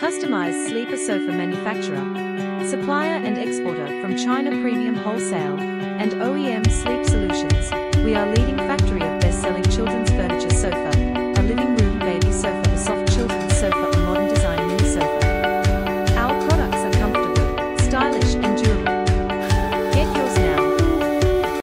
Customized sleeper sofa manufacturer. Supplier and exporter from China, premium wholesale and OEM sleep solutions. We are leading factory